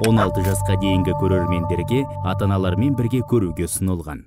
16 жасқа дейінгі көрермендерге ата-аналармен бірге көруге ұсынылған.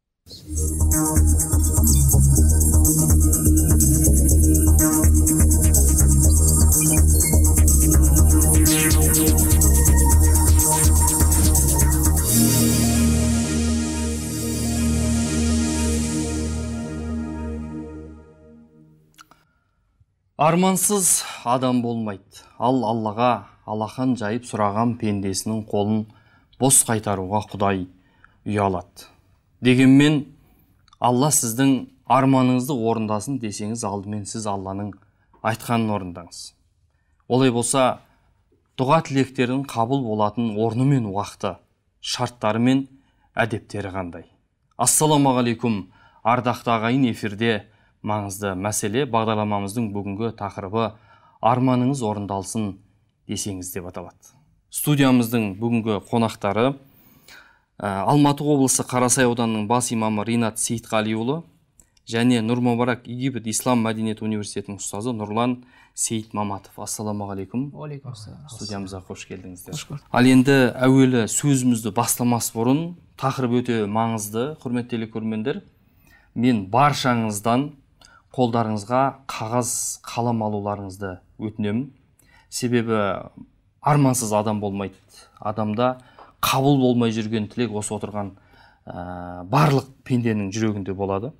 Армансыз адам болмайды. Ал Аллаға алақан жайып сұраған пендесінің қолын бос қайтаруға Құдай ұялады. Дегенмен, Алла сіздің арманыңызды орындасын десеңіз, алдымен сіз Алланың айтқанын орындаңыз. Олай болса, дұға тілектердің қабыл болатын орны мен уақыты, шарттары мен әдептері қандай? Ассаламағалейкум, ардақты ағайын, эфирде маңызды мәселе. Бағдарламамыздың бүгінгі тақырыбы арманыңыз орындалсын десеңіз деп аталады. Студиямыздың бүгінгі қонақтары Алматы облысы Қарасай ауданының бас имамы Ринат Сейітқалиұлы және Нұрмұбарак Египет Ислам мәдениет университетінің ұстазы Нұрлан Сейіт Маматов. Ассаламағалейкум. Студиямызға қош келдіңіздер. Ал енді әуелі сөзімізді бастамас бұрын, тақырып өте маңызды, құрметті көрермендер. Мен баршаңыздан қолдарыңызға қағаз қалам алуларыңызды өтінемін. Себебі армансыз адам болмайды. Адамда қабыл болмай жүрген тілек осы отырған барлық пенденің жүрегінде болады.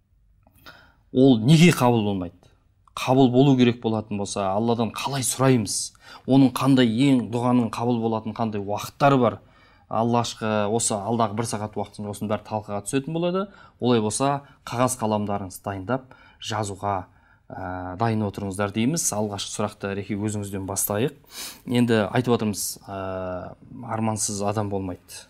Ол неге қабыл болмайды? Қабыл болу керек болатын болса, Алладан қалай сұраймыз? Оның қандай ең дұғаның қабыл болатын қандай уақыттары бар? Осы алдағы 1 сағат уақытында осының бәрі талқыға түсетін болады. Олай болса, қағаз қаламдарыңызды дайындап, жазуға дайын отырыңыздар дейміз. Алғашқы сұрақты Реки өзіңізден бастайық. Енді айтып отырмыз, армансыз адам болмайды.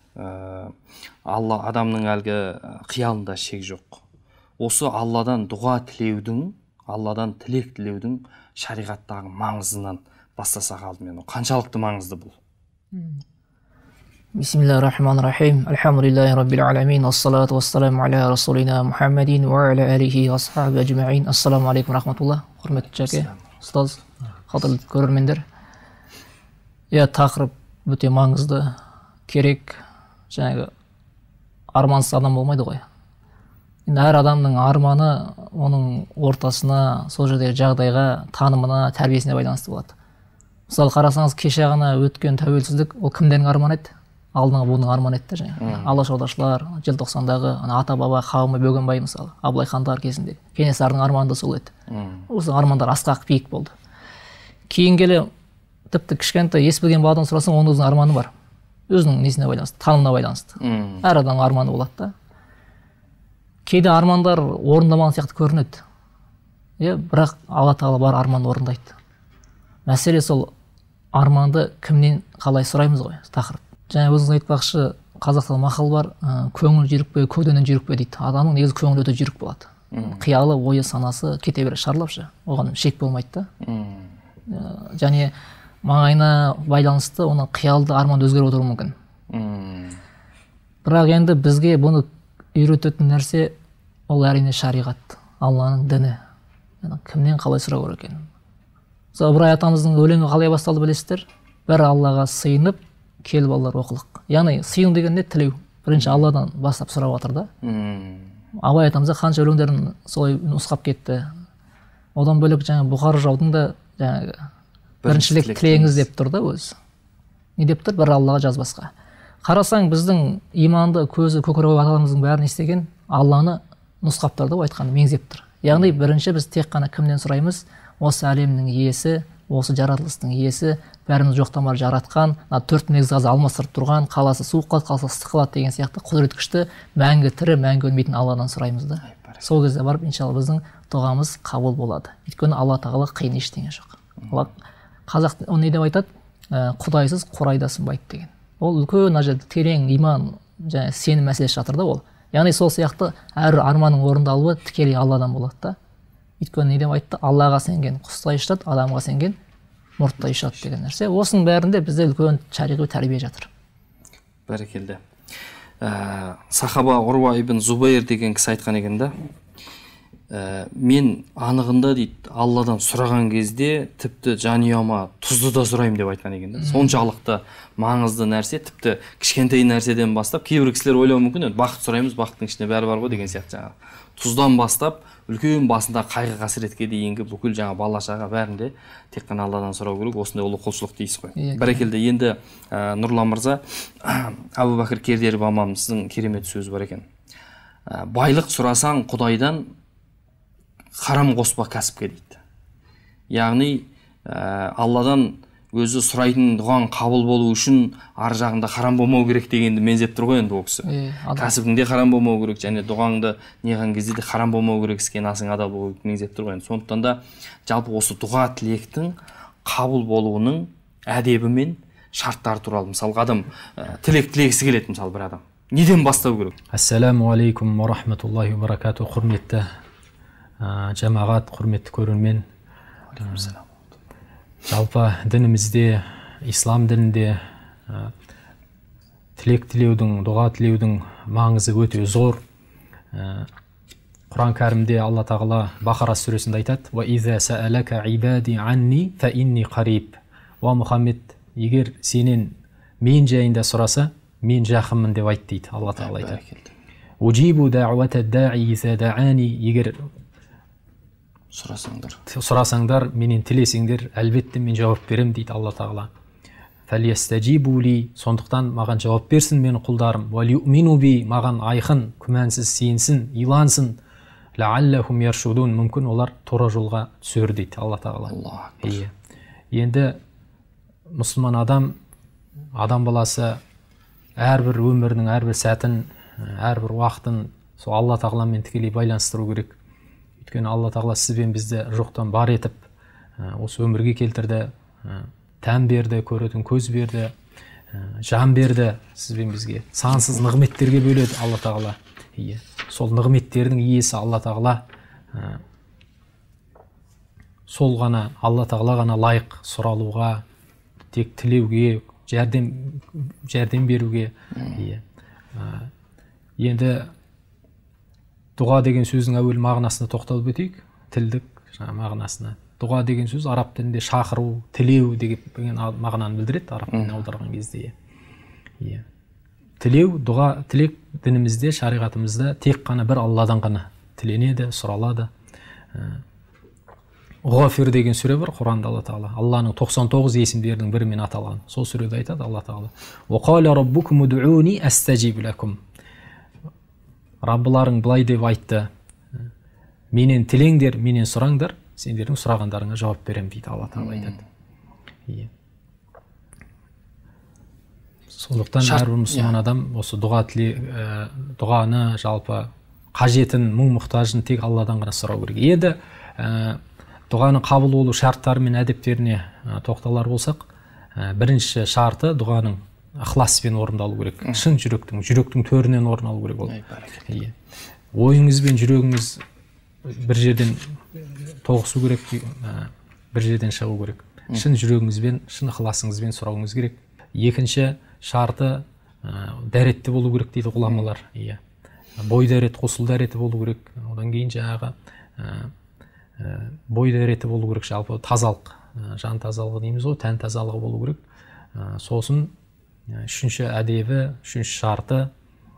Алла адамның әлгі қиялында шек жоқ. Осы Алладан дұға тілеудің, Алладан тілек тілеудің шариғаттағы маңызынан бастасақ алдымен. Қаншалықты маңызды бұл? Бисмиллахир-рахманир-рахим. Альхамдулиллахи раббил аламин. Ассалату вассаламу аля расулина Мухаммадин ва аля алихи ва асхаби аджмаин. Ассаламу алейкум рахматуллах. Құрметті жәке, ұстаз, қадірлі көрермендер. Тақырып өте маңызды, керек. Жаңағы армансыз адам болмайды ғой. Енді әр адамның арманы оның ортасына, сол жердегі жағдайға, танымына, тәрбиесіне байланысты болады. Мысалы қарасаңыз, кеше ғана өткен тәуелсіздік, ол кімдердің арманы еді? Алдыңғы буынның арманы еді жаңағы. Алашордашылар, желтоқсандағы ата-баба қауымы Бөгенбай мысалы, Абылай хандар кезінде. Кенесарының арманы да сол еді. Осы армандар асқақ биік болды. Кейін келе тіпті кішкентай ес білген баладан сұрасаң, оның өзінің арманы бар. Өзінің несіне байланысты, танымына байланысты. Әр адамның арманы болады да. Кейде армандар орындамаған сияқты көрінеді. Бірақ Алла Тағала бар арманды орындайды. Мәселе сол арманды кімнен қалай сұраймыз ғой, тақырып. Және өзіңіз айтпақшы, қазақта мақал бар, көңіл жүйрікпе, көгденен жүйрікпе дейді. Адамның негізі көңілі өте жүйрік болады. Қиялы, ойы, санасы кете бере шарлапшы. Оған шек болмайды да. Және маңайына байланысты оның қиялды арманды өзгеріп отыруы мүмкін. Бірақ енді бізге бұны үйрететін нәрсе ол әрине шариғат, Алланың діні. Кімнен қалай сұрау керек екен? Ыбырай атамыздың өлеңі қалай басталды білесіздер? Бір Аллаға сыйынып, келіп алар оқылық. Яғни сыйыну деген не? Тілеу. Бірінші Алладан бастап сұрап жатыр да. Абай атамызда қанша өлеңдерін солай нұсқап кетті. Одан бөлек Бұқар жаудың да біріншілік тілеңіз деп тұр да өзі. Не деп тұр? Бір Аллаға жазбасқа. Қарасаң, біздің иманды көзі көкірек атамыздың бәрін естеген Алланы нұсқап тұр да, айтқаны меңзеп тұр. Яғни бірінші біз тек қана кімнен сұраймыз? Осы әлемнің иесі, осы жаратылыстың иесі, бәріміз жоқтан бар жаратқан, 4 негізгі газы алмастырып тұрған, қаласы суық қалады, қаласы ыстық қалады деген сияқты құдірет күшті, мәңгі тірі, мәңгі өлмейтін Алладан сұраймыз да. Сол кезде барып, иншалла біздің дұғамыз қабыл болады. Өйткені Алла Тағала қиын ештеңе жоқ. Қазақ не деп айтады? Құдайсыз қурайда сынбайды деген. Ол үлкен терең иман және сенім мәселесі жатыр да ол. Яғни сол сияқты әр арманның орындалуы тікелей Алладан болады да. Өйткені не деп айтты? Аллаға сенген құстай ұшады, адамға сенген мұрттай ұшады деген нәрсе. Осының бәрінде бізде үлкен шариғи тәрбие жатыр. Бәрекелді. Сахаба Урва ибн Зубайр деген кісі айтқан екен да. мен анығында дейді Алладан сұраған кезде тіпті жанұяма тұзды да сұраймын деп айтқан екен да. Соншалықты маңызды нәрсе, тіпті кішкентай нәрседен бастап, кейбір кісілер ойлауы мүмкін, бақыт сұраймыз, бақыттың ішінде бәрі бар ғой деген сияқты жаңағы. Тұздан бастап үлкен басында қайғы қасіретке дейінгі бүкіл жаңа бала шаға бәрінде тек қана Алладан сұрау керек. Осындай ұлы құлшылық дейсіз ғой. Бәрекелді. Енді Нұрлан мырза, Абу Бәкір Кердеров амамыздың керемет сөзі бар екен. Байлық сұрасаң Құдайдан, харам қоспа кәсіпке дейді. Яғни Алладан өзі сұрайтын дұғаң қабыл болу үшін ар жағында харам болмау керек дегенді меңзеп тұр ғой енді ол кісі. Кәсібіңде харам болмау керек, және дұғаңды неған кезде де харам болмау керек, іскен асың адал болу керек меңзеп тұр ғой енді. Сондықтан да жалпы осы дұға тілектің қабыл болуының әдебі мен шарттары туралы, мысалы адам тілек тілегісі келеді, мысалы бір адам неден бастау керек? Ассаламу алейкум ва рахматуллахи ва баракату. Құрметті жамағат, құрметті көрермен. Жалпы дінімізде, ислам дінінде тілек тілеудің, дұға тілеудің маңызы өте зор. Құран кәрімде Алла тағала Бақара сүресінде айтады: "Ва иза саалака ибади анни фа инни қариб." Ва Мұхаммед, егер сенен мен жайында сұраса, мен жақынмын деп айт дейді. Алла тағала айтады. "Уджибу даъвата да'i иза да'ани." Егер сұрасаңдар, менен тілесеңдер, әлбетте мен жауап берем дейді Алла тағала. "Фалиястаджибу ли." Сондықтан маған жауап берсін менің құлдарым. "Ва лиюмину би." Маған айқын, күмәнсіз сенсін, илансын. "Лааллахум яршудун." Мүмкін олар тура жолға түсер дейді Алла тағала. Енді мұсылман адам баласы әрбір өмірінің әрбір сәтін, әрбір уақытын сол Алла тағаламен тікелей байланыстыру керек. Өйткені Алла тағала сіз бен бізді жоқтан бар етіп, осы өмірге келтірді, тән берді, көретін көз берді, жан берді сіз бен бізге. Сансыз нығметтерге бөледі Алла тағала. Сол нығметтердің иесі Алла тағала. Сол ғана Алла тағала ғана лайық сұралуға, тек тілеуге, жәрдем беруге. Енді дұға деген сөздің әуел мағынасына тоқталып өтейік. Тілдік мағынасына. Дұға деген сөз араб тілінде шақыру, тілеу деген мағынаны білдіреді араб тіліне аударған кезде. Тілеу, дұға, тілек дінімізде, шариғатымызда тек қана бір Алладан ғана тіленеді, сұралады. Ғафир деген сүре бар Құранда Алла тағала. Алланың 99 есімдерінің бірімен аталған. Сол сүреде айтады Алла тағала: "Ва қала раббукум уд'уни астажиб лакум." Раббыларың былай деп айтты: "Менен тілеңдер, менен сұраңдар, сендердің сұрағандарыңа жауап берем" дейді Алла тағала айтады. Сондықтан әрбір мұсылман адам осы дұғаны, жалпы қажетін, мұң-мұқтажын тек Алладан ғана сұрау керек. Енді дұғаның қабыл болу шарттары мен әдептеріне тоқталар болсақ, бірінші шарты дұғаның ықыласпен орындалу керек. Шын жүректің төрінен орын алу керек ол. Ойыңыз бен жүрегіңіз бір жерден тоғысу керек, бір жерден шығу керек. Шын жүрегіңізбен, шын ықыласыңызбен сұрауыңыз керек. Екінші шарты дәретті болу керек дейді ғұламалар. Бой дәрет, қосыл дәреті болу керек. Одан кейін жаңағы бой дәреті болу керек, жалпы тазалық, жан тазалығы дейміз ғой, тән тазалығы болу керек. Сосын үшінші әдебі, үшінші шарты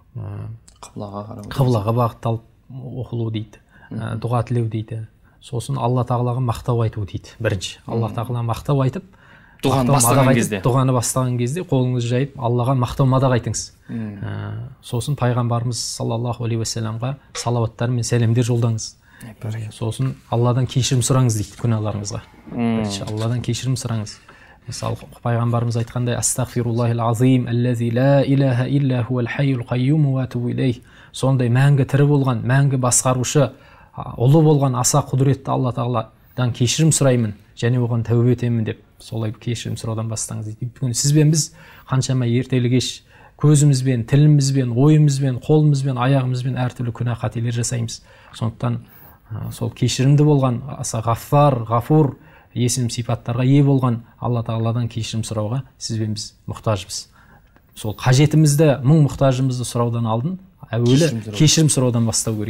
қыблаға бағытталып оқылу дейді, дұға тілеу дейді. Сосын Алла тағалаға мақтау айту дейді. Бірінші Алла тағалаға мақтау айтып, дұғаны бастаған кезде қолыңызды жайып Аллаға мақтау мадақ айтыңыз. Сосын пайғамбарымыз саллаллаху алейхи уассаламға салауаттар мен сәлемдер жолдаңыз. Сосын Алладан кешірім сұраңыз дейді күнәларыңызға. Алладан кешірім сұраңыз. Мысалы пайғамбарымыз айтқандай: "Астағфируллахил азим аллази ла илаха илля хувал хайюл қайюм ва атубу илейх." Сондай мәңгі тірі болған, мәңгі басқарушы, ұлы болған аса құдіретті Алла тағаладан кешірім сұраймын және оған тәубе етемін деп солай кешірім сұраудан бастаңыз дейді. Өйткені сіз бен біз қаншама ертелі кеш көзімізбен, тілімізбен, ойымызбен, қолымызбен, аяғымызбен әртүрлі күнә қателер жасаймыз. Сондықтан сол кешірімді болған, аса ғаффар, ғафур есім сипаттарға ие болған Алла тағаладан кешірім сұрауға сіз бен біз мұқтажбыз. Сол қажетімізді, мұң мұқтажымызды сұраудан алдын әуелі кешірім сұраудан бастау керек екен.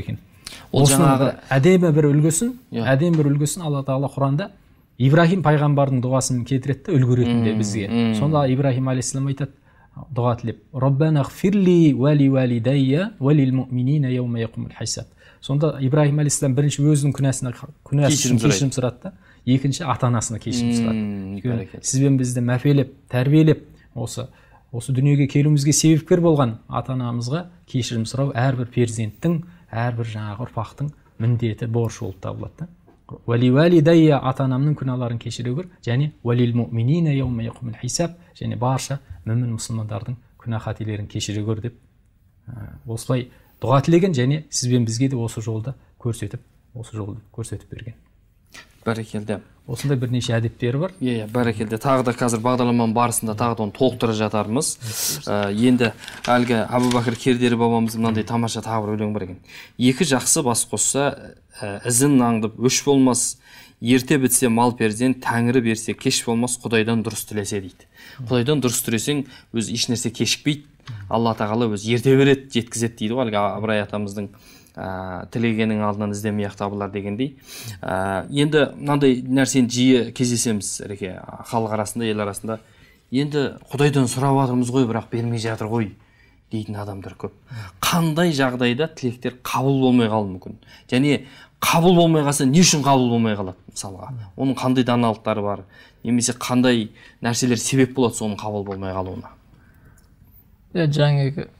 Ол жаңағы әдемі бір үлгісін Алла тағала Құранда Ибрахим пайғамбардың дұғасын кетіреді үлгі ретінде бізге. Сонда Ибрахим алейхиссалам айтады дұға тілеп: Роббана гфирли вали валидайя валил муъминина яума якумул хисаб. Сонда Ибрахим алейхиссалам бірінші өзінің күнәсін кешірім сұрады да, екінші ата-анасына кешірім сұрады. Сізбен бізді мәпелеп, тәрбиелеп, осы дүниеге келуімізге себепкер болған ата-анамызға кешірім сұрау әрбір перзенттің, әрбір жаңағы ұрпақтың міндеті, борышы болып табылады. Вали валидайя, ата-анамның күнәларын кешіре көр, және валил муъминина яума якумул хисаб, және барша мүмін мұсылмандардың күнә қателерін кешіре көр деп осылай дұға тілеген, және сізбен бізге де осы жолды көрсетіп берген. Бәрекелді. Осындай бірнеше әдеттері бар. Иә, бәрекелді. Тағы да қазір бағдарламаның барысында тағы да оны толықтыра жатармыз. Енді әлгі Абу Бәкір Кердері бабамыздың мынандай тамаша тағы бір өлең бар екен. Екі жақсы бас қосса, ізін аңдып өш болмас, ерте бітсе мал перзент, тәңірі берсе кеш болмас, Құдайдан дұрыс тілесе дейді. Құдайдан дұрыс тілесең, өзі еш нәрсе кешікпейді. Алла тағала өзі ерте береді, жеткізеді дейді ғой, әлгі Ыбырай атамыздың тілегенің алдынан іздемей ақ табылар дегендей. Енді мынандай нәрсені жиі кездесеміз, Реке, халық арасында, ел арасында. Енді Құдайдан сұрап жатырмыз ғой, бірақ бермей жатыр ғой дейтін адамдар көп. Қандай жағдайда тілектер қабыл болмай қалуы мүмкін? Және қабыл болмай қалса, не үшін қабыл болмай қалады мысалға? Оның қандай даналықтары бар? Немесе қандай нәрселер себеп болады соның қабыл болмай қалуына? Жаңағы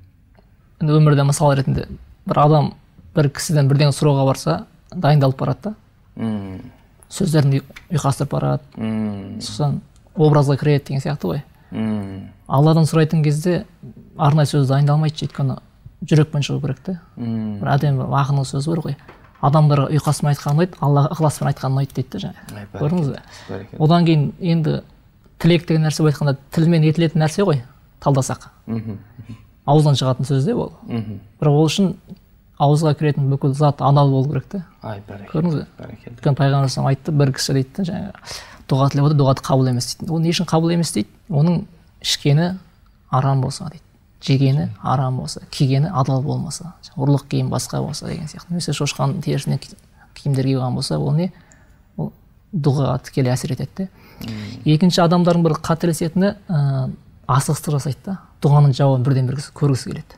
өмірде мысал ретінде бір адам бір кісіден бірден сұрауға барса, дайындалып барады да. Сөздерін ұйқастырып барады. Сосын образға кіреді деген сияқты ғой. Алладан сұрайтын кезде арнайы сөз дайындалмайды, өйткені жүрекпен шығу керек те. Бір әдемі ақынның сөзі бар ғой. Адамдарға ұйқаспен айтқан ұнайды, Аллаға ықыласпен айтқан ұнайды дейді жаңа. Көрдіңіз бе? Одан кейін енді тілек деген нәрсе айтқанда тілмен етілетін нәрсе ғой, талдасақ. Ауыздан шығатын сөз де ол. Бірақ ол үшін ауызға кіретін бүкіл зат адал болу керек те. Көрдіңіз бе? Өйткені пайғамбар айтты, бір кісі дейді жаңа дұға тілеп отыр, дұғаты қабыл емес дейді. Ол не үшін қабыл емес дейді? Оның ішкені арам болса дейді. Жегені арам болса, кигені адал болмаса, ұрлық киім басқа болса деген сияқты. Немесе шошқан терісінен киімдер киген болса, ол не? Ол дұғаға тікелей әсер етеді. Екінші адамдардың бір қателесетіні асығыстық жасайды да. Дұғаның жауабын бірден бір көргісі келеді.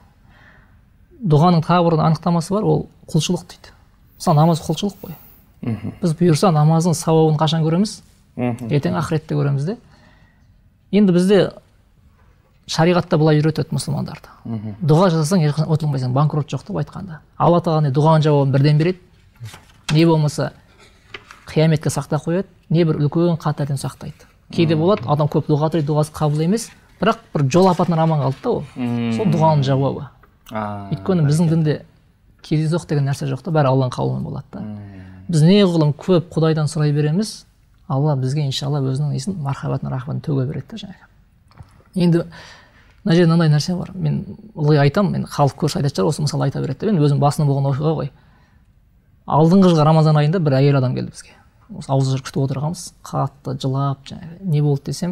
Дұғаның тағы бір анықтамасы бар, ол құлшылық дейді. Мысалы, намаз құлшылық қой. Біз бұйырса намаздың сауабын қашан көреміз? Ертең ақыретте көреміз де. Енді бізде шариғатта былай үйретеді мұсылмандарды. Дұға жасасаң, ешқашан ұтылмайсың, банкрот жоқ деп айтқанда. Алла тағала дұғаның жауабын бірден береді. Не болмаса қияметке сақтап қояды, не бір үлкен қатерден сақтайды. Кейде болады, адам көп дұға тілейді, дұғасы қабыл емес, бірақ бір жол апатынан аман қалды да ол. Сол дұғаның жауабы. Өйткені біздің дінде кездейсоқ деген нәрсе жоқ та, бәрі Алланың қалауымен болады да. Біз неғұрлым көп Құдайдан сұрай береміз, Алла бізге иншалла өзінің несін мархабатын, рахматын төге береді да жаңағы. Енді мына жерде мынандай нәрсе бар. Мен ылғи айтамын, мен халық көрші айтатын шығар, осы мысалы айта береді. Мен өзім басында болған оқиға ғой. Алдыңғы жылғы Рамазан айында бір әйел адам келді бізге. Осы аузы жүріп күтіп отырғанбыз, қатты жылап, жаңағы не болды десем,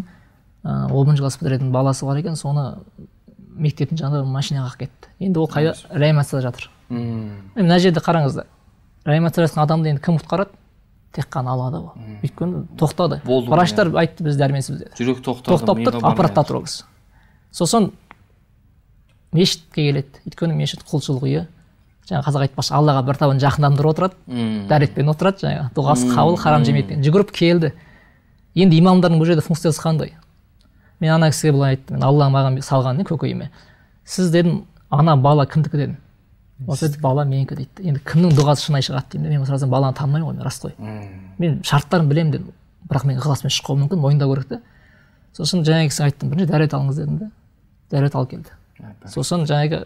10 класс бітіретін баласы бар екен, соны мектептің жанында машинаға алып кетті. Енді ол қайда? Реанимацияда жатыр. Мына жерде қараңыздар. Реанимацияда адамды енді кім құтқарады? Тек қана Аллада ол. Өйткені тоқтады. Врачтар айтты, біз дәрменсіз деді. Жүрек тоқтады. Тоқтап тұр, аппаратта тұрыңыз. Сосын мешітке келеді. Өйткені мешіт құлшылық үйі. Жаңа қазақ айтпақшы, Аллаға бір табан жақындандырып отырады, дәретпен отырады, жаңа дұғасы қабыл, харам жемейтін. Жүгіріп келді. Енді имамдардың бұл жерде функциясы қандай? Мен ана кісіге былай айттым, мен Алла маған салған көкейіме. Сіз дедім, ана бала кімдікі дедім. Осы бала менікі дейді. Енді кімнің дұғасы шынай шығады деймін. Мен сразу баланы танымаймын ғой, мен рас қой. Мен шарттарын білемін дедім. Бірақ мен ықыласпен шықпауым мүмкін, мойындау керек те. Сосын жаңағы кісіге айттым, бірінші дәрет алыңыз дедім де. Дәрет алып келді. Сосын жаңағы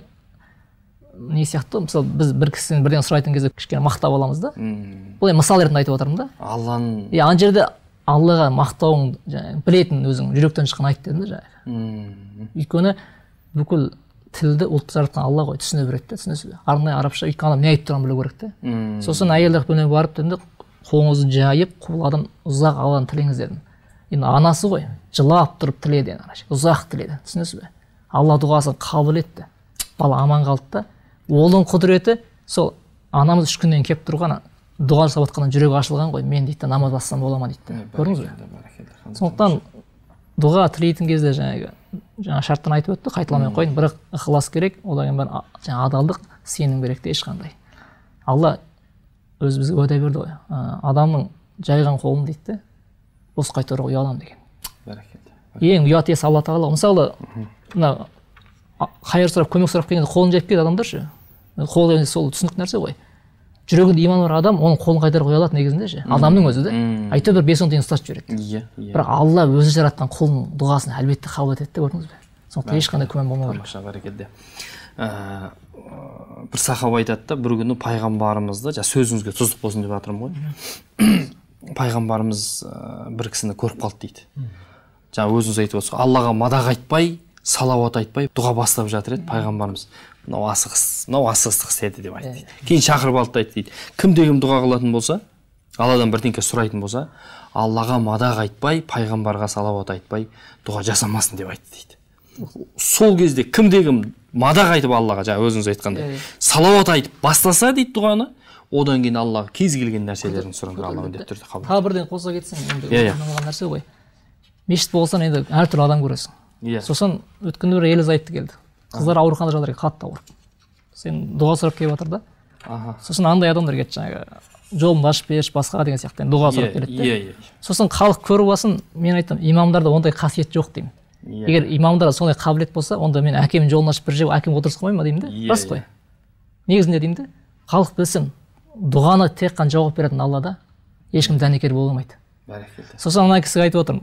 не сияқты, мысалы біз бір кісіден бірден сұрайтын кезде кішкене мақтап аламыз да. Бұл мысал ретінде айтып отырмын да. Алланың. Ана жерде Аллаға мақтауың білетін өзің жүректен шыққан айт дедім да жаңағы. Өйткені бүкіл тілді ұлтты жаратқан Алла ғой, түсіне береді, түсінесіз бе? Арнайы арабша, өйткені адам не айтып тұрғанын білу керек те. Сосын әйелдер күніне барып дедім, қолыңызды жайып, құбыладан ұзақ Алланы тілеңіз дедім. Енді анасы ғой, жылап тұрып тіледі, ұзақ тіледі, түсінесіз бе? Алла дұғасын қабыл етті. Бала аман қалды да. Оның құдіреті сол анамыз 3 күннен келіп тұрған дұға жасап жатқаннан жүрегі ашылған ғой, мен дейді намаз бассам бола ма дейді. Көрдіңіз бе? Сондықтан дұға тілейтін кезде жаңа шарттан айтып өтті, қайталамай қойын, бірақ ықылас керек, одан кейін жаңа адалдық, сенім керек те ешқандай. Алла өзі бізге уәде берді ғой, адамның жайған қолын дейді, бос қайтаруға ұялам деген. Ең ұят иесі Алла тағала. Мысалы, мына қайыр сұрап, көмек сұрап келгенде қолын жайып келеді адамдар ше. Қол деген сол түсінікті нәрсе ғой. Жүрегінде иман бар адам оның қолын қайтаруға ұялады негізінде ше. Адамның өзі де. Әйтеуір бір 5-10 тиын ұстатып жібереді. Бірақ Алла өзі жаратқан құлының дұғасын әлбетте қабыл етеді де, көрдіңіз бе? Сондықтан ешқандай күмән болмау керек. Тамаша, бәрекелді. Бір сахаба айтады да, бір күні пайғамбарымызды, сөзіңізге тұздық болсын деп жатырмын ғой. Пайғамбарымыз бір кісіні көріп қалды дейді. Өзіңіз айтып отырсыз, Аллаға мадақ айтпай, салауат айтпай, дұға бастап жатыр еді пайғамбарымыз. Мынау асығыстық істеді деп айтты дейді. Кейін шақырып алды айтты дейді. Кім-кім дұға қылатын болса, Алладан бірдеңе сұрайтын болса, Аллаға мадақ айтпай, пайғамбарға салауат айтпай, дұға жасамасын деп айтты дейді. Сол кезде кім-кім мадақ айтып Аллаға, өзіңіз айтқандай, салауат айтып бастаса дейді дұғаны, одан кейін Аллаға кез келген нәрселерін сұраңдар, Алла міндетті түрде қабыл. Тағы бірден қоса кетсең, енді нәрсе ғой. Мешіт болсаң енді әртүрлі адам көресің. Сосын өткенде бір ерлі-зайыпты келді. Қыздар ауруханада жатыр, қатты ауырып. Сен дұға сұрап келіп жатыр да. Сосын андай адамдар кетті, жаңағы жолымды ашып берші, басқа деген сияқты дұға сұрап келеді. Сосын халық көріп алсын, мен айтам, имамдарда ондай қасиет жоқ деймін. Егер имамдарда сондай қабілет болса, онда мен әкемнің жолын ашып бір жеп, әкем отырғызып қоймайын ба деймін де. Рас қой. Негізінде деймін де, халық білсін, дұғаны тек қана жауап беретін Аллада ешкім дәнекер бола алмайды. Сосын ана кісіге айтып отырмын,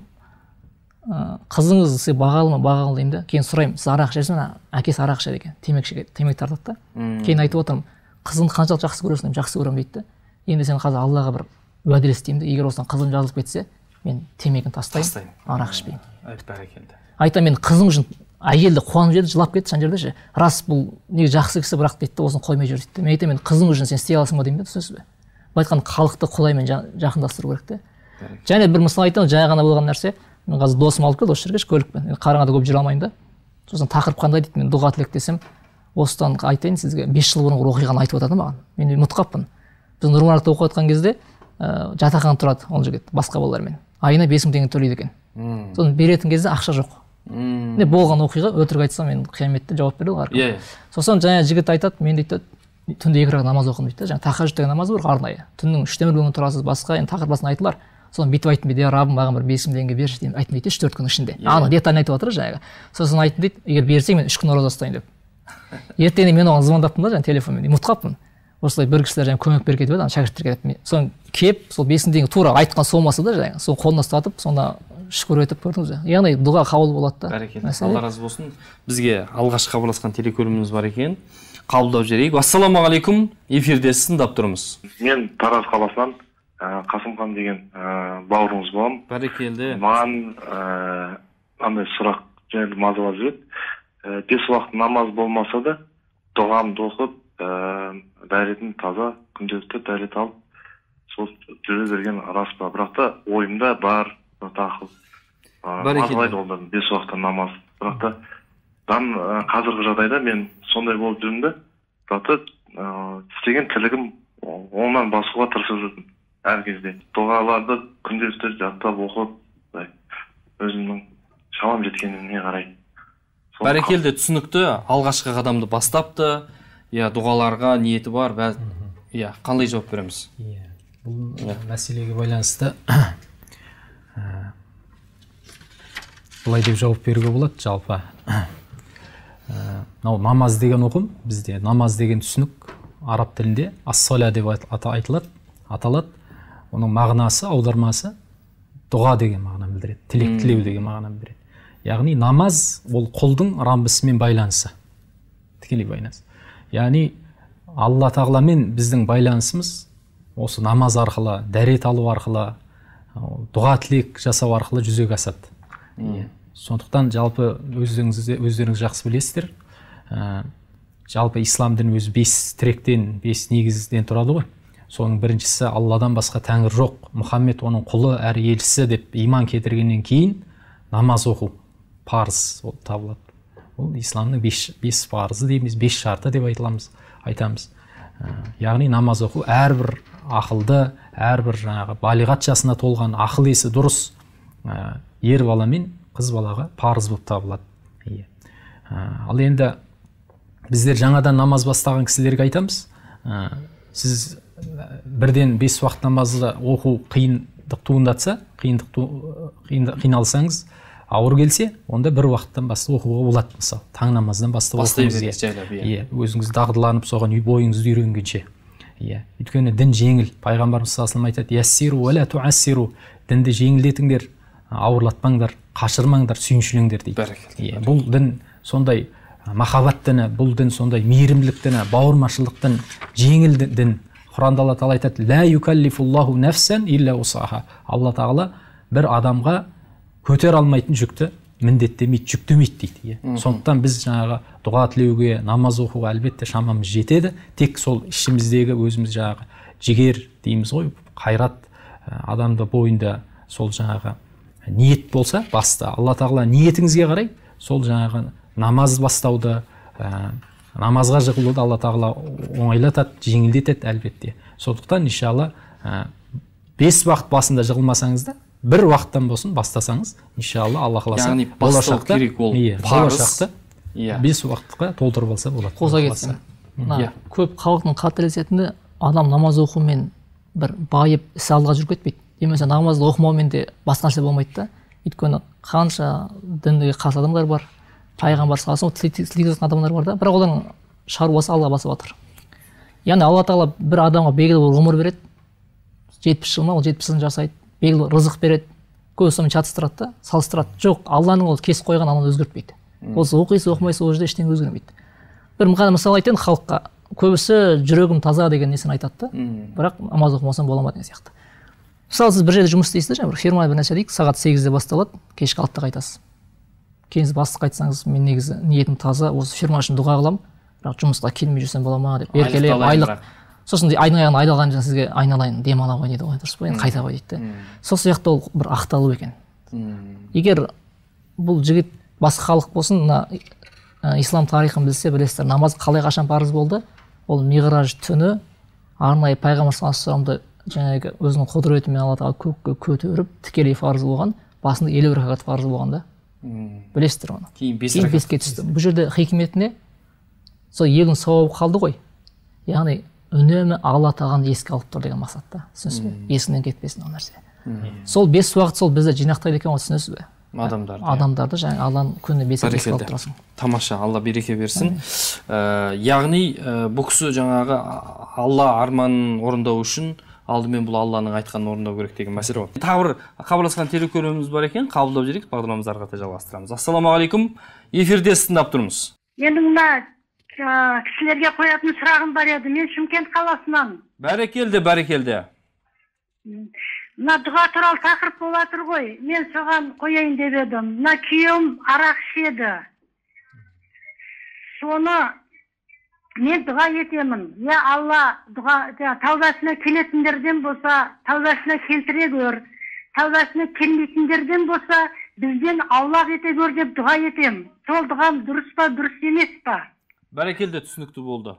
қызыңыз сіз бағалы ма, бағалы деймін де. Кейін сұраймын, сіз арақ ішесіз бе? Әкесі арақ ішеді екен, темекі тартады да. Кейін айтып отырмын, қызыңды қаншалық жақсы көресің деймін, жақсы көремін дейді. Енді сен қазір Аллаға бір уәделес деймін де, егер осыдан қызым жазылып кетсе, мен темекіні тастаймын, арақ ішпеймін. Айтам, мен қызым үшін әйелді қуанып жеді, жылап кетті шан жерде ше. Рас бұл неге жақсы кісі, бірақ дейді, осыны қоймай жүр дейді. Мен айтам, мен қызым үшін сен істей аласың ба деймін де, түсінесіз бе? Бұл айтқан халықты Құдаймен жақындастыру керек те. Және бір мысал айтамын, жаңа ғана болған нәрсе. Мен қазір досым алып келді осы жерге көлікпен. Қараңғыда көп жүре алмаймын да. Сосын тақырып қандай дейді, мен дұға тілектесем, осыдан айтайын сізге 5 жыл бұрынғы оқиғаны айтып жатады маған. Мен ұмытып қалыппын. Біз Нұрмаракта оқып жатқан кезде жатақханада тұрады ол жігіт басқа балалармен. Айына 5 мың теңге төлейді екен. Соны беретін кезде ақша жоқ. Не болған оқиға, өтірік айтсам мен қияметте жауап береді ғой. Сосын жаңа жігіт айтады, мен дейді түнде 2 ракат намаз оқыдым дейді. Жаңа тахажжуд деген намаз бар арнайы. Түннің 3-те 1 тұрасыз, басқа енді тақырып басында айтылар. Соны бүйтіп айттым дейді, Раббым маған бір 5 мың теңге берші деймін. Айттым дейді, 3-4 күн ішінде. Аны детально айтып жатыр жаңағы. Сосын айттым дейді, егер берсең мен 3 күн ораза ұстайын деп. Ертеңіне мен оған звондаптым да жаңа телефонмен, ұмытып қалыппын. Осылай бір кісілер жаңа көмек беріп кетіп еді, шәкірттер кетіп. Соны кеп, сол 5 мың теңге тура айтқан сомасы да жаңа, соны қолына ұстатып, сонда шүкір етіп көрдіңіз бе? Яғни дұға қабыл болады да. Бәрекелді. Алла разы болсын. Бізге алғаш хабарласқан телекөрерменіміз бар екен. Қабылдап жіберейік. Ассалаумағалейкум. Эфирдесіз, тыңдап тұрмыз. Мен Тараз қаласынан Қасымхан деген бауырыңыз боламын. Бәрекелді. Маған андай сұрақ жайлы мазалап жүреді. 5 уақыт намаз болмаса да дұғамды оқып, дәретін таза, күнделікті дәрет алып, сол жүре берген рас па? Бірақ та ойымда бар тақыл. Мазалайды олар 5 уақытта намаз. Бірақ та қазіргі жағдайда мен сондай болып жүрмін де, бірақ та істеген тілігім оңынан басуға тырысып жүрдім әр кезде. Дұғаларды күнделікті жаттап оқып, өзімнің шамам жеткеніне қарай. Бәрекелді, түсінікті. Алғашқы қадамды бастапты. Дұғаларға ниеті бар. Қандай жауап береміз? Бұл мәселеге байланысты былай деп жауап беруге болады жалпы. Намаз деген ұғым, бізде намаз деген түсінік араб тілінде ас-соля деп аталады. Оның мағынасы, аудармасы дұға деген мағынаны білдіреді, тілек тілеу деген мағынаны білдіреді. Яғни намаз ол құлдың Раббысымен байланысы, тікелей байланыс. Яғни Алла тағаламен біздің байланысымыз осы намаз арқылы, дәрет алу арқылы, дұға тілек жасау арқылы жүзеге асады. Сондықтан жалпы өздеріңіз жақсы білесіздер. Жалпы ислам діні өзі 5 тіректен, 5 негізден тұрады ғой. Соның біріншісі Алладан басқа тәңір жоқ, Мұхаммед оның құлы әрі елшісі деп иман келтіргеннен кейін намаз оқу парыз табылады. Ол исламның 5 парызы дейміз, 5 шарты деп айтамыз. яғни намаз оқу әрбір ақылды, әрбір жаңағы балиғат жасына толған ақыл есі дұрыс ер бала мен қыз балаға парыз болып табылады. Ал енді біздер жаңадан намаз бастаған кісілерге айтамыз, сіз бірден 5 уақыт намазды оқу қиындық туындатса, қиналсаңыз, ауыр келсе, онда 1 уақыттан бастап оқуға болады. Мысалы, таң намаздан бастап оқуыңыз. Өзіңіз дағдыланып, соған бойыңызды үйренгенше. Өйткені дін жеңіл. Пайғамбарымыз саллаллаху алейхи вассалам айтады: «Яссиру ва ла туассиру». Дінді жеңілдетіңдер, ауырлатпаңдар, қашырмаңдар, сүйіншілеңдер дейді. Бұл дін сондай махаббат діні, бұл дін сондай мейірімділік діні, бауырмашылдық дін, жеңіл дін. Құранда Алла тағала айтады: «Ла юкаллифуллаху нафсан илля усаха». Алла тағала бір адамға көтер алмайтын жүкті міндеттемейді, жүктемейді дейді. Сондықтан біз жаңағы дұға тілеуге, намаз оқуға әлбетте шамамыз жетеді. Тек сол ішіміздегі өзіміз жаңағы жігер дейміз ғой, қайрат адамда бойында сол жаңағы ниет болса, баста Алла тағала ниетіңізге қарай сол жаңағы намаз бастауды, намазға жығылуды Алла тағала оңайлатады, жеңілдетеді әлбетте. Сондықтан иншалла 5 уақыт басында жығылмасаңыз да, 1 уақыттан болсын бастасаңыз, иншалла Алла қаласа болашақта 5 уақытқа толтырып алса болады. Қоса кетсін. Көп халықтың қателесетіні, адам намаз оқумен бір байып іс алға жүріп кетпейді. Демесе намазды оқымаумен де басқа нәрсе болмайды да. Өйткені қанша дінге қарсы адамдар бар, пайғамбар саласың тілегізетін адамдар бар да, бірақ олардың шаруасы Алла басып жатыр. Яғни Алла тағала бір адамға белгілі бір ғұмыр береді, 70 жыл ма, ол 70-ін жасайды, белгілі рызық береді, көбісімен шатыстырады да, салыстырады. Жоқ, Алланың ол кесіп қойған, Алланы өзгертпейді. Осы оқисыз, оқымайсыз, ол жерде ештеңе өзгермейді. Бір мысал айтайын халыққа, көбісі жүрегім таза деген несін айтады да, бірақ намаз оқымасам бола ма деген сияқты. Мысалы, сіз бір жерде жұмыс істейсіз, бір фирма бір нәрсе дейік, сағат 8-де басталады, кешкі 6-да қайтасыз. Кейін бастыққа айтсаңыз, мен негізі ниетім таза, осы фирма үшін дұға қыламын, бірақ жұмысқа келмей жүрсем бола ма деп еркелеп, айлық. Сосын айдың аяғында айдалған жан сізге айналайын, демала ғой дейді ғой, дұрыс па? Енді қайта ғой дейді. Сол сияқты ол бір ақталу екен. Егер бұл жігіт басқа халық болсын, ислам тарихын білсе, білесіздер, намаз қалай қашан парыз болды? Ол Миғраж түні арнайы пайғамбар саллаллаху алейхи жаңағы өзінің құдіретімен Алла тағала көкке көтеріп тікелей парыз болған, басында 50 ракат парыз болған да. Білесіздер оны. Кейін 5-ке түсті. Бұл жерде хикметіне сол елдің сауабы қалды ғой. Яғни үнемі Алла тағаланы еске алып тұр деген мақсатта. Түсінесіз бе? Есіңнен кетпесін ол нәрсе. Сол 5 уақыт сол бізді жинақтайды екен, түсінесіз бе? Адамдарды жаңағы Алланың күніне 5 еске алып тұрасың. Тамаша, Алла береке берсін. Яғни бұл кісі жаңағы Алла арманын орындау үшін алдымен бұл Алланың айтқанын орындау керек деген мәселе ғой. Тағы бір хабарласқан телекөрерменіміз бар екен, қабылдап жіберейік, бағдарламамызды ары қарай жалғастырамыз. Ассалаумағалейкум, эфирде тыңдап тұрмыз. Енді мына кісілерге қоятын сұрағым бар еді. Мен Шымкент қаласынан. Бәрекелді. Мына дұға туралы тақырып болып жатыр ғой. Мен соған қояйын деп едім. Мына күйеуім арақ ішеді. Соны мен дұға етемін. Я Алла, тәубасына келетіндерден болса, тәубасына келтіре көр. Тәубасына келмейтіндерден болса, бізден аулақ ете көр деп дұға етем. Сол дұғам дұрыс па, дұрыс емес па? Бәрекелді, түсінікті болды.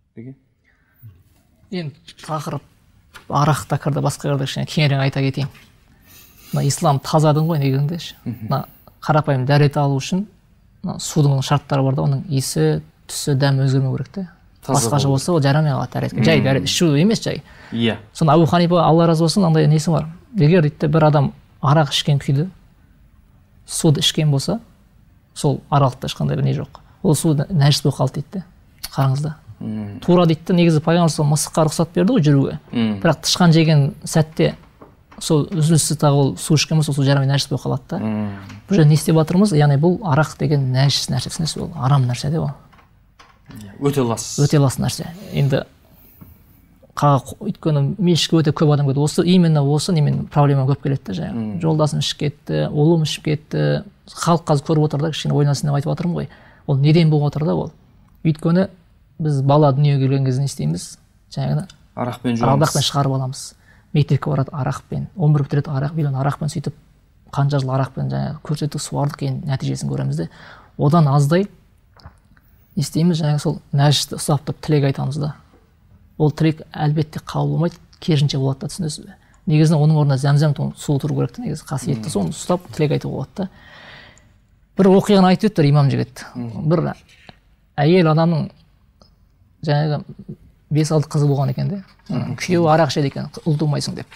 Енді тақырып арақ тақырда басқа жерде кішкене кеңірек айта кетейін. Ислам таза дін ғой негізінде. Қарапайым дәрет алу үшін судың шарттары бар да, оның иісі, түсі, дәмі өзгермеу керек те. Басқаша болса ол жарамай қалады дәретке. Жай дәрет ішу емес жай. Иә. Сонда Абу Ханифа, Алла разы болсын, андай несі бар. Егер дейді бір адам арақ ішкен күйді суды ішкен болса, сол аралықта ешқандай бір не жоқ. Ол су нәжіс болып қалды дейді. Қараңызда. Тура дейді, негізі пайғамбар мысыққа рұқсат берді ғой жүруге. Бірақ тышқан жеген сәтте сол үзіліссіз тағы ол су ішкен болса, су жарамай нәжіс болып қалады да. Бұл жерде не істеп жатырмыз? Яғни бұл арақ деген нәжіс нәрсе, түсінесіз, ол арам нәрсе де ол. Өте лас нәрсе. Енді өйткені мешітке өте көп адам кетті. Именно осы немен проблема көп келеді да. Жолдасым ішіп кетті, ұлым ішіп кетті. Халық қазір көріп отыр да, кішкене ойнасын деп айтып жатырмын ғой. Ол неден болып отыр да ол? Өйткені біз бала дүниеге келген кезде не істейміз? Жаңағы арақпен шығарып аламыз. Мектепке барады арақпен, 11 бітіреді арақпен, сөйтіп қанша жыл арақпен жаңағы көрсеттік, суардық, кейін нәтижесін көреміз де. Одан аздай не істейміз? Жаңағы сол нәжісті ұстап тұрып тілек айтамыз да. ол тілек әлбетте қабыл болмайды, керісінше болады да, түсінесіз бе? Негізінен оның орнына зәм-зәм су тұру керек та, негізі қасиетті, соны ұстап тілек айтуға болады да. Бір оқиғаны айтып өтті имам жігіт. Бір әйел адамның жаңағы 5-6 қызы болған екен де, күйеуі арақ ішеді екен, ұл тумайсың деп.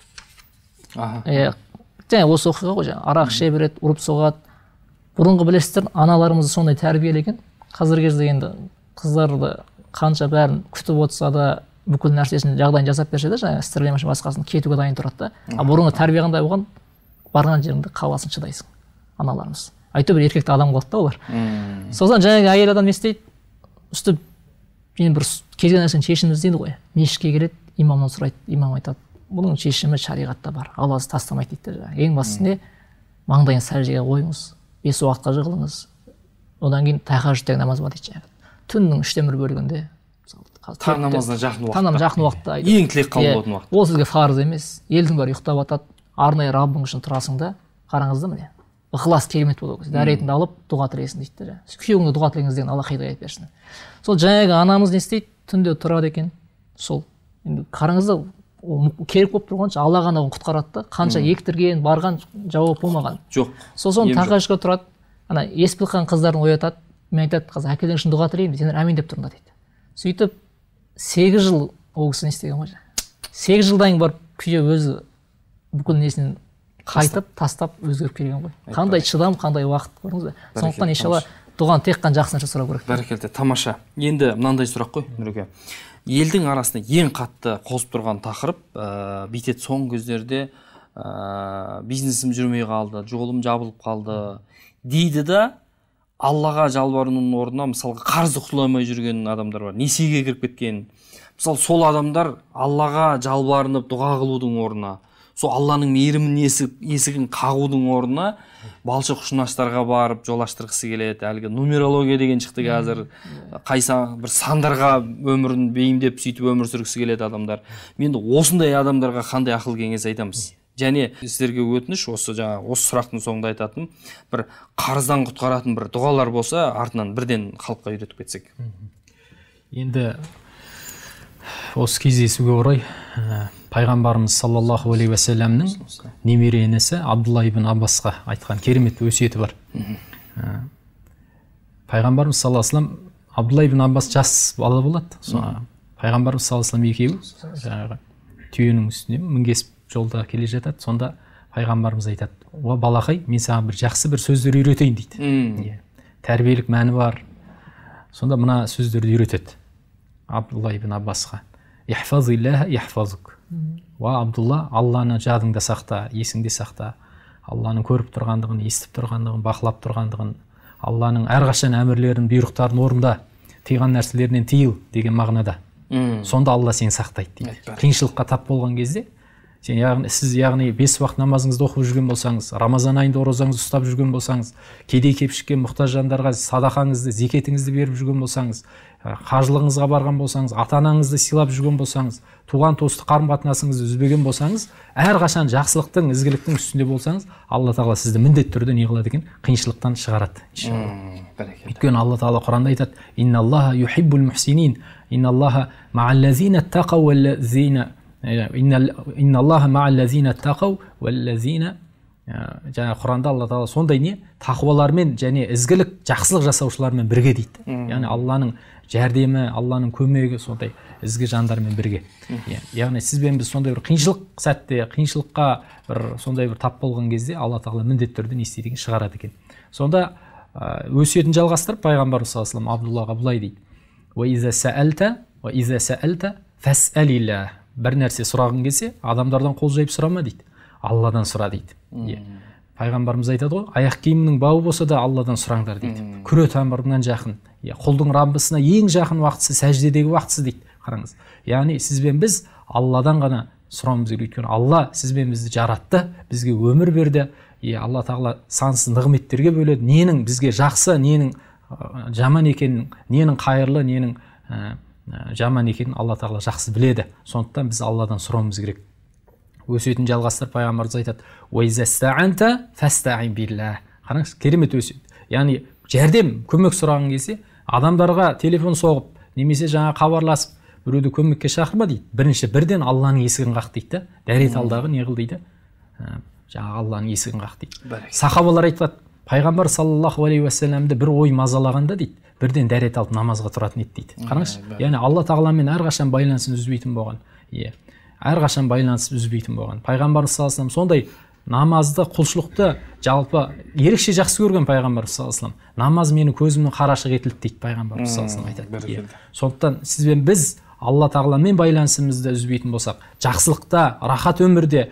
Жаңа осы оқиға ғой, арақ іше береді, ұрып соғады. Бұрынғы білесіздер, аналарымыз сондай тәрбиелеген. Қазіргі кезде енді қыздарды қанша бәрін күтіп отырса да, бүкіл нәрсесін жағдайын жасап берсе де, жаңа стерле машина басқасын кетуге дайын тұрады да. Бұрынғы тәрбие қандай болған, барған жеріңде қаласын шыдайсың, аналарымыз. Әйтеуір еркекті адам қылады да олар. Содан жаңағы әйел адам не істейді? Үстіп мен бір келген нәрсені шешімін іздейді ғой. Мешітке келеді, имамнан сұрайды, имам айтады. Бұның шешімі шариғатта бар. Алла сізді тастамайды дейді. Ең бастысы не? Маңдайын сәждеге қойыңыз, 5 уақытқа жығылыңыз. Одан кейін тахажжудтегі намаз бар дейді. Түннің 1/3 бөлігінде, таң намазына жақын уақытта. Таң жақын уақытта. Ең тілек қабыл болатын уақыт. Ол сізге фарыз емес. Елдің бәрі ұйықтап жатады. Арнайы Раббың үшін тұрасың да, қараңыз да міне. Ықылас керемет болады. Дәретіңді алып дұға тілейсің дейді. Күйеуіңді дұға тілеңіз деген Алла хидаят берсін. Сол жаңағы анамыз не істейді? Түнде тұрады екен. Сол енді қараңыз да, керек болып тұрғанша Алла ғана оны құтқарады да. Қанша ектірген, барған, жауап болмаған. Жоқ. Сосын тахажжудқа тұрады. Ана ес білген қыздарын оятады. Мен айтады, қазір әкелерің үшін дұға тілеймін, сендер әмин деп тұрыңдар дейді. Сөйтіп 8 жыл ол кісі не істеген ғой. 8 жылдан барып күйеуі өзі бүкіл несінен қайтып, тастап өзгеріп келген ғой. Қандай шыдам, қандай уақыт көрдіңіз бе? Сондықтан иншалла дұғаны тек қана жақсы нәрсе сұрау керек. Бәрекелді, тамаша. Енді мынандай сұрақ қой, Нұреке. Елдің арасында ең қатты қосып тұрған тақырып, бүйтеді соңғы кездерде бизнесім жүрмей қалды, жолым жабылып қалды дейді да, Аллаға жалбарының орнына мысалға қарызды құтыла алмай жүрген адамдар бар, несиеге кіріп кеткен. Мысалы сол адамдар Аллаға жалбарынып дұға қылудың орнына, сол Алланың мейірімін есігін қағудың орнына балшық құшынаштарға барып жол аштырғысы келеді. Әлгі нумерология деген шықты қазір, қайса бір сандарға өмірін бейімдеп сөйтіп өмір сүргісі келеді адамдар. Мен осындай адамдарға қандай ақыл кеңес айтамыз? Және сіздерге өтініш, осы сұрақтың соңында айтатын, бір қарыздан құтқаратын бір дұғалар болса, артынан бірден халыққа үйретіп кетсек. Енді осы кездесуге орай пайғамбарымыз саллаллаху алейхи уассаламның немере інісі Абдулла ибн Аббасқа айтқан керемет өсиеті бар. Пайғамбарымыз саллаллаху алейхи уассалам, Абдулла ибн Аббас жас бала болады. Пайғамбарымыз саллаллаху алейхи уассалам екеуі түйенің үстіне мінгесіп жолда келе жатады. Сонда пайғамбарымыз айтады: "О балақай, мен саған бір жақсы бір сөздер үйретейін" дейді. Тәрбиелік мәні бар. Сонда мына сөздерді үйретеді Абдулла ибн Аббасқа: "Ихфазиллаха яхфазук". Ва Абдулла, Алланы жадыңда сақта, есіңде сақта. Алланың көріп тұрғандығын, естіп тұрғандығын, бақылап тұрғандығын, Алланың әрқашан әмірлерін, бұйрықтарын орында, тыйған нәрселерінен тыйыл деген мағынада. Сонда Алла сені сақтайды дейді. Қиыншылыққа тап болған кезде сіз яғни 5 уақыт намазыңызды оқып жүрген болсаңыз, Рамазан айында оразаңызды ұстап жүрген болсаңыз, кедей кепшікке мұқтаж жандарға садақаңызды, зекетіңізді беріп жүрген болсаңыз, қажылығыңызға барған болсаңыз, ата-анаңызды сыйлап жүрген болсаңыз, туған туысты қарым-қатынасыңызды үзбеген болсаңыз, әрқашан жақсылықтың, ізгіліктің үстінде болсаңыз, Алла тағала сізді міндетті түрде не қылады екен? Қиыншылықтан шығарады. Өйткені Алла тағала Құранда айтады: "Инналлаха юхиббул мухсинин, инналлаха ма'аллазина тақау валлазина инналлаха ма'аллазина тақау валлазина". Жаңа Құранда Алла тағала сондай не? Тақуалармен және ізгілік, жақсылық жасаушылармен бірге дейді. Яғни Алланың жәрдемі, Алланың көмегі сондай ізгі жандармен бірге. Яғни сіз бен біз сондай бір қиыншылық сәтте, қиыншылыққа бір сондай бір тап болған кезде Алла тағала міндетті түрде не істейді екен? Шығарады екен. Сонда өсиетін жалғастырып пайғамбарымыз саллаллаху алейхи вассалам Абдуллаға былай дейді: "Ва иза саалта фас'алилла". Бір нәрсе сұрағың келсе, адамдардан қол жайып сұрама дейді. Алладан сұра дейді. Пайғамбарымыз айтады ғой: "Аяқ киімінің бауы болса да Алладан сұраңдар" дейді. Күре тамырынан жақын. Құлдың Раббысына ең жақын уақытысы сәждедегі уақытысы дейді. Қараңыз. Яғни сіз бен біз Алладан ғана сұрауымыз керек. Өйткені Алла сіз бен бізді жаратты, бізге өмір берді. Алла тағала сансыз нығметтерге бөледі. Ненің бізге жақсы, ненің жаман екенін, ненің қайырлы, ненің жаман екенін Алла тағала жақсы біледі. Сондықтан біз Алладан сұрауымыз керек. Өсиетін жалғастырып пайғамбарымыз айтады: "Ва иза ста'анта фаста'ин билlah". Қараңыз, керемет өсиет. Яғни жәрдем, көмек сұраған кезде адамдарға телефон соғып, немесе жаңа хабарласып, біреуді көмекке шақырма дейді, бірінші бірден Алланың есігін қақ дейді да, дәрет алдағы не қыл дейді, жаңағы Алланың есігін қақ дейді. Сахабалар айтады, пайғамбар саллаллаху алейхи уассаламды бір ой мазалағанда дейді, бірден дәрет алып намазға тұратын еді дейді. Қараңызшы, яғни Алла тағаламен әрқашан байланысын үзбейтін болған. Әрқашан байланыс үзбейтін болған. Пайғамбар саллаллаху алейхи уассалам сондай намазды, құлшылықты жалпы ерекше жақсы көрген пайғамбар саллаллаху алейхи уассалам. Намаз мені көзімнің қарашығы етілді дейді пайғамбар саллаллаху алейхи уассалам айтады. Сондықтан сізбен біз Алла тағаламен байланысымызды үзбейтін болсақ, жақсылықта, рахат өмірде,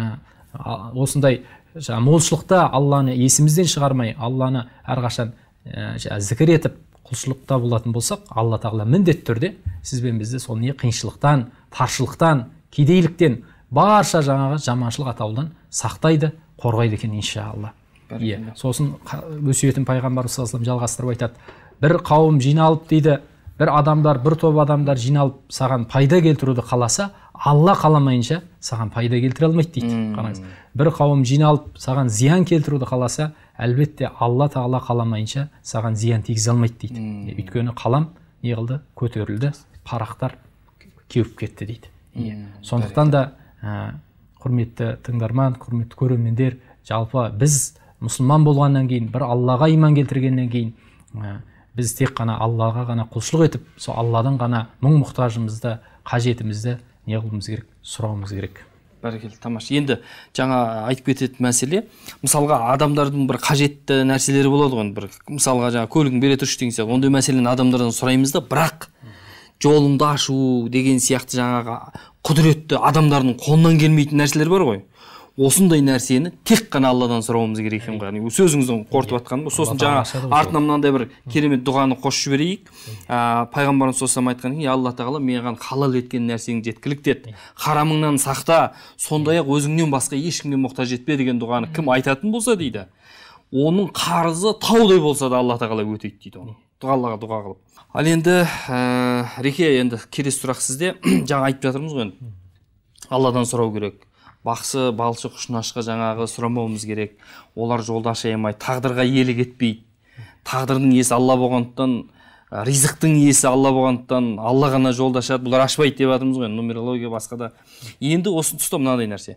осындай молшылықта Алланы есімізден шығармай, Алланы әрқашан зікір етіп құлшылықта болатын болсақ, Алла тағала міндетті түрде сізбен бізді сол не қиыншылықтан, таршылықтан, кедейліктен, барша жаңағы жаманшылық атаулыдан сақтайды, қорғайды екен иншалла. Сосын өсиетін пайғамбар саллаллаху алейхи вассалам жалғастырып айтады, бір қауым жиналып дейді, бір адамдар, бір топ адамдар жиналып саған пайда келтіруді қаласа, Алла қаламайынша саған пайда келтіре алмайды дейді. Қараңыз, бір қауым жиналып саған зиян келтіруді қаласа, әлбетте Алла тағала қаламайынша саған зиян тигізе алмайды дейді. Өйткені қалам не қылды? Көтерілді, парақтар кеуіп кетті дейді. Сондықтан да құрметті тыңдарман, құрметті көрермендер, жалпы біз мұсылман болғаннан кейін, бір Аллаға иман келтіргеннен кейін, біз тек қана Аллаға ғана құлшылық етіп, сол Алладан ғана мұң мұқтажымызды, қажетімізді не қылуымыз керек, сұрауымыз керек. Бәрекелді, тамаша. Енді жаңа айтып кететін мәселе, мысалға адамдардың бір қажетті нәрселері болады ғой, бір мысалға жаңа көлігін бере тұршы деген сияқты, ондай мәселені адамдардан сұраймыз да, бірақ жолыңды ашу деген сияқты жаңағы құдіретті адамдардың қолынан келмейтін нәрселер бар ғой. Осындай нәрсені тек қана Алладан сұрауымыз керек екен ғой. Сөзіңіздің қорытып жатқаным. Сосын жаңа артынан мынандай бір керемет дұғаны қосып жіберейік. Пайғамбарымыз саллаллаху айтқан екен, Алла тағала маған халал еткен нәрсең жеткілікті ет. Харамыңнан сақта, сондай-ақ өзіңнен басқа ешкімге мұқтаж етпе деген дұғаны кім айтатын болса дейді, оның қарызы таудай болса да Алла тағала өтейді дейді оны. Аллаға дұға қылып. Ал енді Реке, енді келесі сұрақ сізде. Жаңа айтып жатырмыз ғой, Алладан сұрау керек. Бақсы, балшы, құшнашқа жаңағы сұрамауымыз керек. Олар жолда ашаймай, тағдырға иелік етпейді. Тағдырдың иесі Алла болғандықтан, ризықтың иесі Алла болғандықтан, Алла ғана жолда ашады. Бұлар ашпайды деп жатырмыз ғой, нумерология басқа да. Енді осы тұста мынандай нәрсе.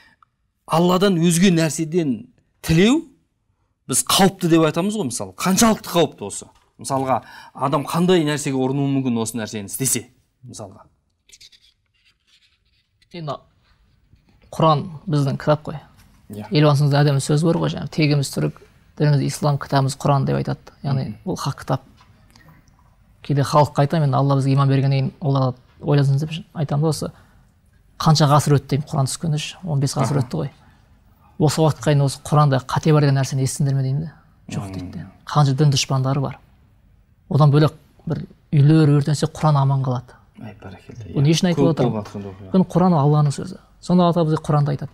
Алладан өзге нәрседен тілеу біз қауіпті деп айтамыз ғой, мысалы. Қаншалықты қауіпті осы? Мысалға, адам қандай нәрсеге ұрынуы мүмкін осы нәрсені істесе, мысалға. Енді Құран біздің кітап қой. Елбасымыздың әдемі сөзі бар ғой, жаңағы тегіміз түрік, дініміз ислам, кітабымыз Құран деп айтады. Яғни ол хақ кітап. Кейде халыққа айтамын, енді Алла бізге иман бергеннен кейін оларға ойласын деп айтамын, осы қанша ғасыр өтті деймін Құран түскені, 15 ғасыр өтті ғой. Осы уақытқа дейін осы Құранда қате бар деген нәрсені естіңдер ме деймін де? Жоқ дейді. Қанша дін дұшпандары бар. Одан бөлек бір үйлер өртенсе Құран аман қалады. Бұл не үшін айтып отырмын? Құран Алланың сөзі. Сонда Алла бізге Құранда айтады.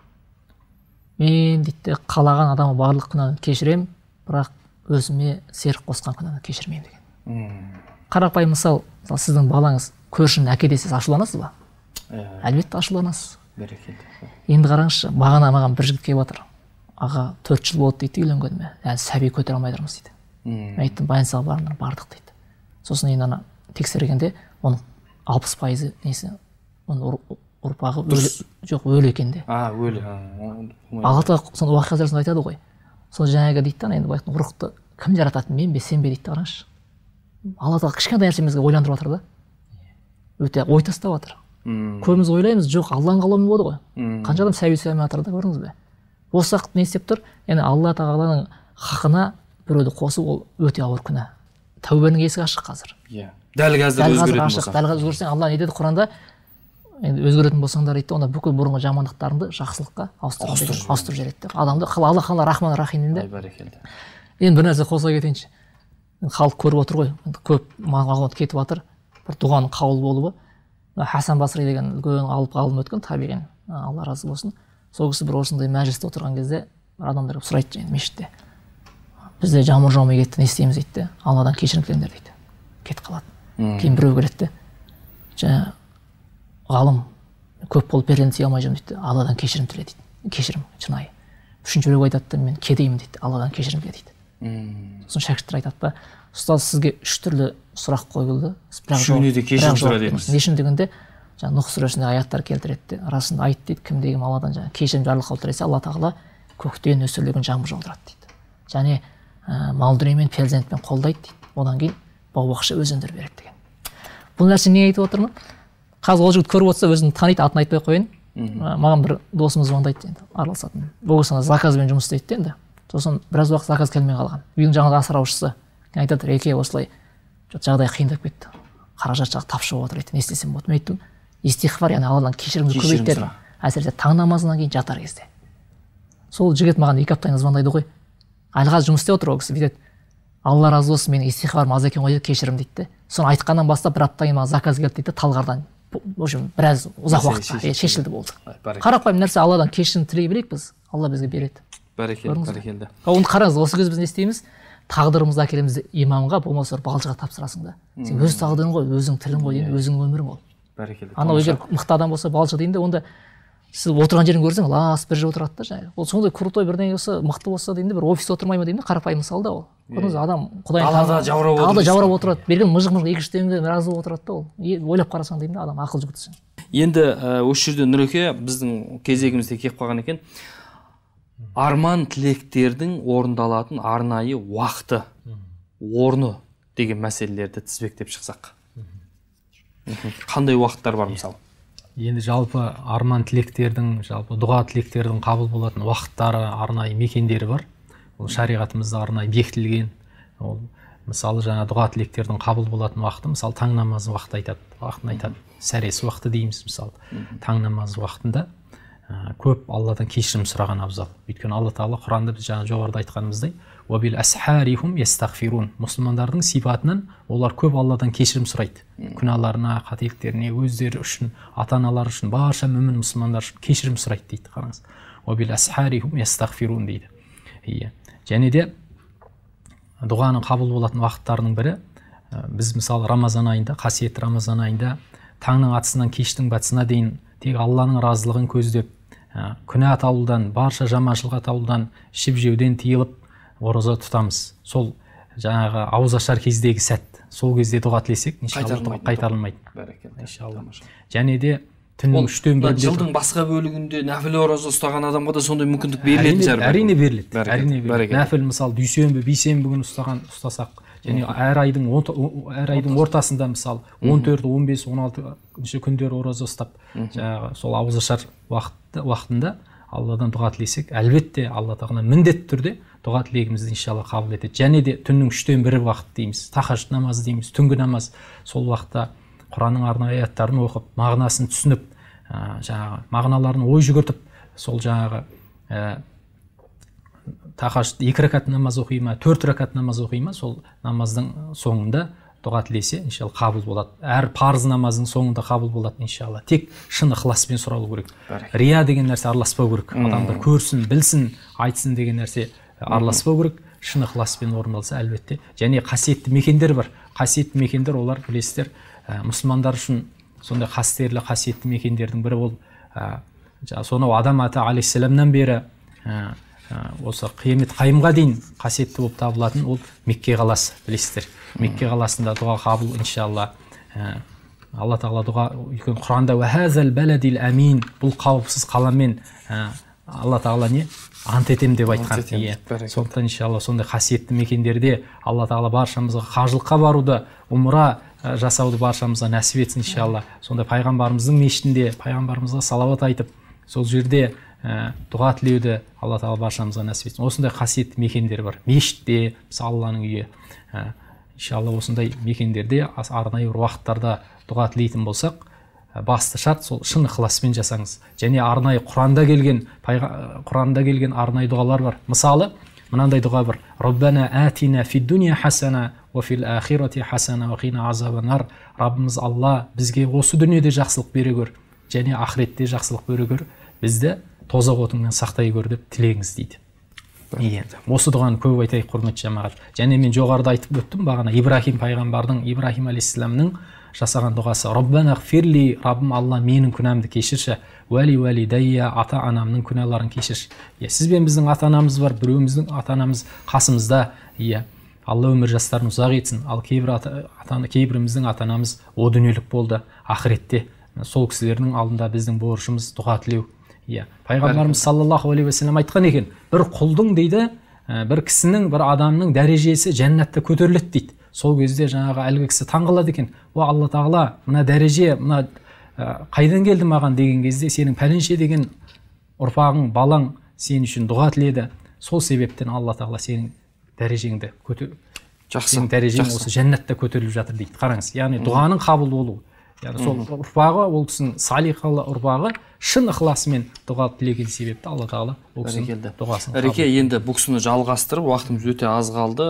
Мен дейді, қалаған адамы барлық күнәні кешірем, бірақ өзіме серік қосқан күнәні кешірмеймін деген. Қарапайым мысал, сіздің балаңыз көршінің әке десе ашуланасыз ба? Әлбетте ашуланасыз. Енді қараңызшы, бағана маған бір жігіт келіп жатыр. Аға 4 жыл болды дейді үйленгеніме. Яғни сәби көтере алмай тұрмыз дейді. Мен айттым, больницаға бардық дейді. Сосын енді ана тексергенде оның 60% несі, оның ұрпағы өлі екен де. Өлі. Алла тағала соны уақиға жазасында айтады ғой. Сол жаңағы дейді да, енді бұлайтын рухты кім жаратады, мен бе, сен бе дейді, қараңызшы. Алла тағала кішкентай нәрсемізге ойландырып жатыр да. Өте ой тастап жатыр. Көбіміз ойлаймыз, жоқ, Алланың қалауымен болады ғой. Қанша адам сәби сүймей жатыр да, көрдіңіз бе? Осы уақыт не істеп тұр? Яғни Алла тағаланың хақына біреуді қосу, ол өте ауыр күнә. Тәубенің есігі ашық қазір. Дәл қазір өзгеретін болса. Дәл қазір өзгерсең, Алла не деді Құранда? Енді өзгеретін болсаңдар дейді, онда бүкіл бұрынғы жамандықтарыңды жақсылыққа ауыстырып жібереді. Адамды Алла қала рахман рахим де. Енді бір нәрсе қоса кетейінші. Халық көріп отыр ғой, көп мағлұмат кетіп жатыр. Бір дұғаның қабыл болуы. Хасан Басри деген үлкен ғалым өткен, табиғин, Алла разы болсын. Сол кісі бір осындай мәжілісте отырған кезде адамдар сұрайды мешітте. Бізде жамыр жаумай кетті, не істейміз дейді. Алладан кешірім тілеңдер дейді. Кетіп қалады. Кейін біреу келеді. Жаңа ғалым көп болып берілін сей алмай жүрмін дейді. Алладан кешірім тіле дейді. Кешірім, шынайы. Үшінші біреу айтады, мен кедеймін дейді. Алладан кешірім тіле дейді. сосын шәкірттер айтады да, ұстаз, сізге 3 түрлі сұрақ қойылды, үшеуіне де кешірім сұра дедіңіз. Не үшін дегенде, жаңа Нұх сүресінде аяттар келтіреді, расында айт дейді, кімде-кім Алладан жаңа кешірім жарылқауы тілесе, Алла тағала көктен нөсерлеген жаңбыр жаудырады дейді. Және мал дүниемен, перзентпен қолдайды дейді. Одан кейін бау-бақша өзендер береді деген. Бұл нәрсе не айтып отырмын? Қазір ол жігіт көріп отырса, өзін таниды, атын айтпай қойын. Маған бір досымыз звондайды енді, араласатын. Бұл кісі заказбен жұмыс істейді енді. Сосын біраз уақыт заказ келмей қалған. Үйдің жаңағы асыраушысы айтады, Реке, осылай жағдай қиындап кетті. Қаражат жағы тапшы болып отыр дейді. Не істесем болады? Мен айттым, истихфар, яғни Алладан кешірімді көбейт дедім. Әсіресе таң намазынан кейін жатар кезде. Сол жігіт маған 2 аптайын звондайды ғой. Әлі қазір жұмыс істеп отыр ол кісі, бүйтеді. Алла разы болсын, менің истихфарым аз екен ғой деп кешірім дейді. Соны айтқаннан бастап 1 аптадан кейін маған заказ келді дейді, Талғардан. В общем, біраз ұзақ уақытта шешілді болды. Қарапайым нәрсе, Алладан кешірім тілей білейік біз, Алла бізге береді. Бәрекелді. Оны қараңыз, осы кезде біз не істейміз? Тағдырымызды әкелеміз имамға, болмаса балшыға тапсырасың да. Сен өз тағдырың ғой, өзің тілің ғой, өзіңнің өмірің ол. Бәрекелді. Анау егер мықты адам болса балшы дейін де, онда сіз отырған жерін көрсең, лас бір жер отырады да жаңағы. Ол сондай крутой бірдеңе болса, мықты болса дейін де, бір офиста отырмай ма дейін де, қарапайым мысал да ол. Көрдіңіз, адам Құдайдан жаурап отырады. Берген мыжық-мыжық 2-3 демге разы болып отырады да ол. Ойлап қарасаң дейін де, адам ақыл жүгітсін. Енді осы жерде Нұреке біздің кезегімізде келіп қалған екен. Арман тілектердің орындалатын арнайы уақыты, орны деген мәселелерді тізбектеп шықсақ. Қандай уақыттар бар мысалы? Енді жалпы арман тілектердің, жалпы дұға тілектердің қабыл болатын уақыттары, арнайы мекендері бар. Ол шариғатымызда арнайы бекітілген. Ол мысалы жаңа дұға тілектердің қабыл болатын уақыты, мысалы таң намазы уақытын айтады. Сәресі уақыты дейміз, мысалы. Таң намазы уақытында көп Алладан кешірім сұраған абзал. Өйткені Алла Тағала Құранда біз жаңа жоғарыда айтқанымыздай, «Уабил асхарихум ястағфирун». Мұсылмандардың сипатынан олар көп Алладан кешірім сұрайды. Күнәларына, қателіктеріне, өздері үшін, ата-аналар үшін, барша мүмін мұсылмандар үшін кешірім сұрайды дейді. Қараңыз. «Уабил асхарихум ястағфирун» дейді. Және де дұғаның қабыл болатын уақыттарының бірі, біз мысалы Рамазан айында, қасиетті Рамазан айында таңның атысынан кештің батысына дейін тек Алланың разылығын көздеп, күнә атаулыдан, барша жаманшылық атаулыдан, ішіп-жеуден тыйылып ораза тұтамыз. Сол жаңағы ауыз ашар кездегі сәт, сол кезде дұға тілесек, иншалла қайтарылмайды. Иншалла. Және де түннің 3/4 жылдың басқа бөлігінде нәпіл ораза ұстаған адамға да сондай мүмкіндік берілетін шығар. Әрине беріледі. Нәпіл мысалы дүйсенбі, бейсенбі күні ұстасақ, және әр айдың ортасында мысалы 14, 15, 16 күндері ораза ұстап, жаңағы сол ауызашар уақытында Алладан дұға тілесек, әлбетте Алла Тағала міндетті түрде дұға тілегімізді иншалла қабыл етеді. және де түннің 3/4 уақыт дейміз, тахажжуд намазы дейміз, түнгі намаз. Сол уақытта Құранның арнайы аяттарын оқып, мағынасын түсініп, жаңағы мағыналарын ой жүгіртіп, сол жаңағы тахажжуд 2 ракат намаз оқи ма, 4 ракат намаз оқи ма, сол намаздың соңында дұға тілесе, иншалла қабыл болады. Әр парыз намаздың соңында қабыл болады, иншалла. Тек шын ықыласпен сұралу керек. Рия деген нәрсе араласпау керек. Адамдар көрсін, білсін, айтсын деген нәрсе араласпау керек. Шын ықыласпен орындалса, әлбетте. Және қасиетті мекендер бар. Қасиетті мекендер, олар білесіздер, мұсылмандар үшін сондай қастерлі қасиетті мекендердің бірі ол. Сонау Адам ата алейхиссаламнан бері осы қиямет қайымға дейін қасиетті болып табылатын ол Мекке қаласы, білесіздер. Мекке қаласында дұға қабыл, иншалла. Алла Тағала дұға, Құранда «Уәхазал бәләдил әмин», бұл қауіпсіз қаламен Алла Тағала не? Ант етем деп айтқан. Сондықтан иншалла сондай қасиетті мекендерде Алла Тағала баршамызға қажылыққа баруды, умра жасауды баршамызға нәсіп етсін, иншалла. Сондай пайғамбарымыздың мешітінде пайғамбарымызға салауат айтып, сол жерде дұға тілеуді Алла Тағала баршамызға нәсіп етсін. Осындай қасиетті мекендер бар. Мешітте, мысалы Алланың үйі. Иншалла осындай мекендерде арнайы уақыттарда дұға тілейтін болсақ, басты шарт сол шын ықыласпен жасаңыз. Және арнайы Құранда келген арнайы дұғалар бар. Мысалы, мынандай дұға бар. Раббана атина фид дуния хасана ва фил ахирати хасана ва қина азабан нар. Раббымыз Алла бізге осы дүниеде жақсылық бере көр, және ақыретте жақсылық бере көр. Бізді тозақ отыңнан сақтай көр деп тілеңіз дейді. Осы дұғаны көп айтайық, құрметті жамағат. Және мен жоғарыда айтып өттім, бағана Ибрахим пайғамбардың, Ибрахим алейхиссаламның жасаған дұғасы. Раббана ғфирли, Раббым Алла менің күнәмді кешірші, уәли дайя, ата-анамның күнәларын кешірші. Сіз бен біздің ата-анамыз бар, біреуіміздің ата-анамыз қасымызда. Алла өмір жастарын ұзақ етсін. Ал кейбіріміздің ата анамыз о дүниелік болды, ақыретте. Сол кісілердің алдында біздің борышымыз дұға тілеу. Иә, пайғамбарымыз саллаллаху алейхи уассалам айтқан екен, бір құлдың дейді, бір кісінің, бір адамның дәрежесі жәннатта көтеріледі дейді. Сол кезде жаңағы әлгі кісі таңғалады екен. О Алла тағала, мына дәреже, мына қайдан келді маған деген кезде, сенің пәленше деген ұрпағың, балаң сен үшін дұға тіледі. Сол себептен Алла тағала сенің дәрежеңді сенің дәрежең осы жәннатта көтеріліп жатыр дейді. Қараңыз, яғни дұғаның қабыл болуы. Яғни сол ұрпағы, ол кісінің салиқалы ұрпағы шын ықыласымен дұға тілеген себепті Алла тағала ол кісінің дұғасын қабыл. Әреке, енді бұл кісіні жалғастырып, уақытымыз өте аз қалды.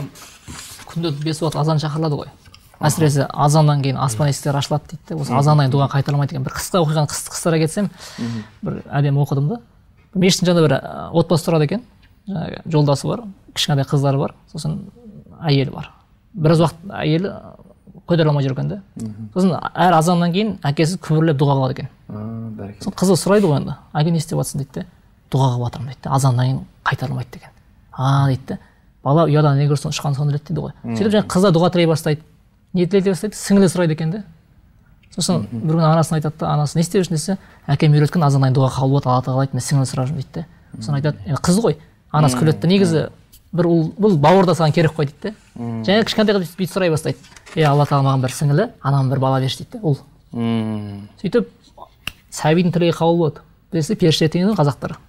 Күнде 5 уақыт азан шақырылады ғой. Әсіресе азаннан кейін аспан есіктері ашылады дейді. Осы азаннан кейін дұға қайтарылмайды екен. Бір қысқа оқиғаны қыстыра кетсем, бір әдемі оқыдым да. Мешіттің жанында бір отбасы тұрады екен. Жаңағы жолдасы бар, кішкентай қыздары бар, сосын әйелі бар. Біраз уақыт әйелі көтере алмай жүрген де. Сосын әр азаннан кейін әкесі күбірлеп дұға қылады екен. Сосын қызы сұрайды ғой енді, әке не істеп жатсың дейді. Дұға қылып жатырмын дейді. Азаннан кейін қайтарылмайды деген. Дейді. Бала ұядан не көрсең ұшқан соны іледі дейді ғой. Сөйтіп жаңағы қызы дұға тілей бастайды. Не тілей бастайды? Сіңілі сұрайды екен де. Сосын бір күні анасына айтады да, анасы не істеп жүрсің десе, әкем үйреткен азаннан кейін дұға қабыл болады, Алла тағала айтты, мен сіңілі сұрап жүрмін дейді. Сосын айтады, қыз ғой. Анасы күледі. Негізі бұл бауырда саған керек қой дейді. Және кішкентай қыз бүйтіп сұрай бастайды. Алла тағала маған бір сіңілі, анам бір бала берші дейді. Ол. Сөйтіп сәбидің тілегі қабыл болады. Білесіз, періште теңіз қазақтар.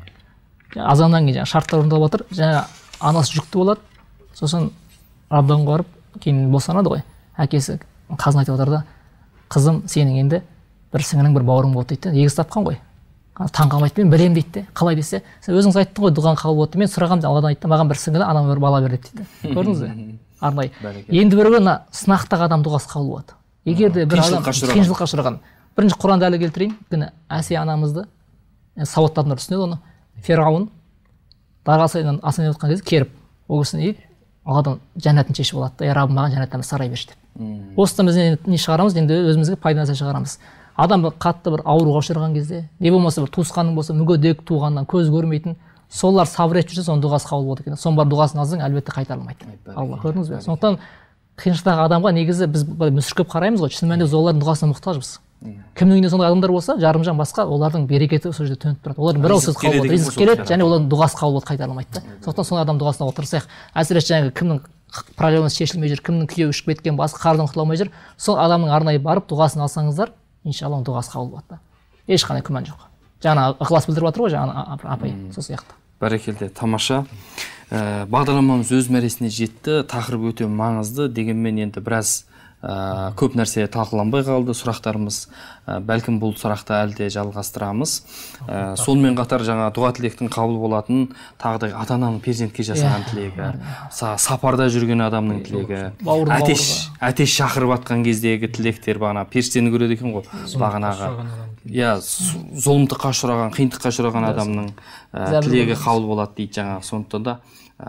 Азаннан кейін шарттар орындалып жатыр. Жаңа анасы жүкті болады. Сосын абдан барып, кейін босанады ғой. Әкесі қазын айтып отыр да, қызым, сенің енді бір сіңілің, бір бауырың болды дейді. Егіз тапқан ғой. Таңқалмайды, мен білемін дейді. Қалай десе, сен өзіңіз айттың ғой, дұғаң қабыл болды. Мен сұрағам, Алладан айттым, маған бір сіңілі, анам бір бала бер дейді. Көрдіңіз бе? Арнайы. Енді бір күні сынақтағы адам дұғасы қабыл болады. Егер де бір адам қиыншылыққа ұшыраған, бірінші Құранды әлі келтірейін. Күні Әсия анамызды, сауатты адамдар түсінеді оны. Фирғауын дарғасынан асайын отқан кезде керіп, ол кісіні Алладан жәннатын шешіп алады да, Раббым маған жәннаттан сарай берші деп. Осыдан біз не шығарамыз, енді өзімізге пайда нәрсе шығарамыз. Адам қатты бір ауруға ұшыраған кезде, не болмаса бір туысқаның болса, мүгедек туғаннан көз көрмейтін, солар сабыр етіп жүрсе, соның дұғасы қабыл болады екен. Соның бар дұғасын алсаң, әлбетте қайтарылмайды. Алла, көрдіңіз бе? Сондықтан қиыншылықтағы адамға негізі біз мүсіркеп қараймыз ғой, шын мәнінде олардың дұғасына мұқтажбыз. Кімнің үйінде сондай адамдар болса, жарымжан басқа, олардың берекеті сол жерде төніп тұрады. Олардың бір ауыз сөз қабыл болады, ризық келеді, және олардың дұғасы қабыл болады, қайтарылмайды да. Сондықтан сондай адам дұғасына отырсақ, әсіресе жаңағы кімнің проблемасы шешілмей жүр, кімнің күйеуі ішіп кеткен, басқа қарыздан құтыла алмай жүр, сол адамның арнайы барып дұғасын алсаңыздар, иншалла оның дұғасы қабыл болады да. Ешқандай күмән жоқ. Жаңа ықылас білдіріп жатыр ғой жаңа апай, сол сияқты. Бәрекелді, тамаша. Бағдарламамыз өз мәресіне жетті, тақырып өте маңызды, дегенмен енді біраз көп нәрсе талқыланбай қалды, сұрақтарымыз бәлкім бұл сұрақты әлде жалғастырамыз. Сонымен қатар жаңа дұға тілектің қабыл болатын тағыдай ата-ананың перзентке жасаған тілегі, сапарда жүрген адамның тілегі, әтеш шақырып атқан кездегі тілектер, бағана періштені көреді екен ғой, бағанағы зұлымдыққа ұшыраған, қиындыққа ұшыраған адамның тілегі қабыл болады дейді жаңағы. Сондықтан да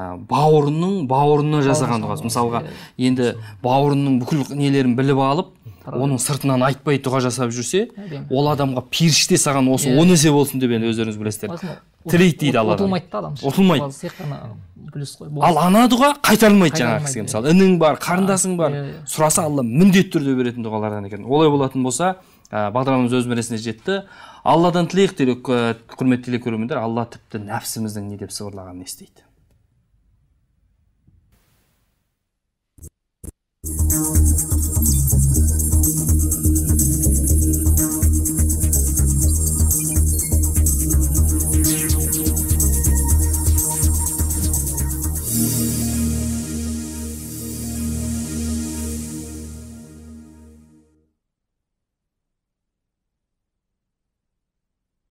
бауырына жасаған дұғасы. Мысалға, енді бауырының бүкіл нелерін біліп алып, оның сыртынан айтпай дұға жасап жүрсе, ол адамға періште саған осы 10 есе болсын деп өздеріңіз білесіздер. Тілейді дейді Алладан. Ұтылмайды да адам. Ұтылмайды. Ал ана дұға қайтарылмайды жаңағы кісіге. Мысалы, інің бар, қарындасың бар, сұраса Алла міндетті түрде беретін дұғалардан екен. Олай болатын болса, бағдарламамыз өз мәресіне жетті. Алладан тілейік, құрметті телекөрермендер, Алла тіпті нәпсіміздің не деп сыбырлағанын естиді.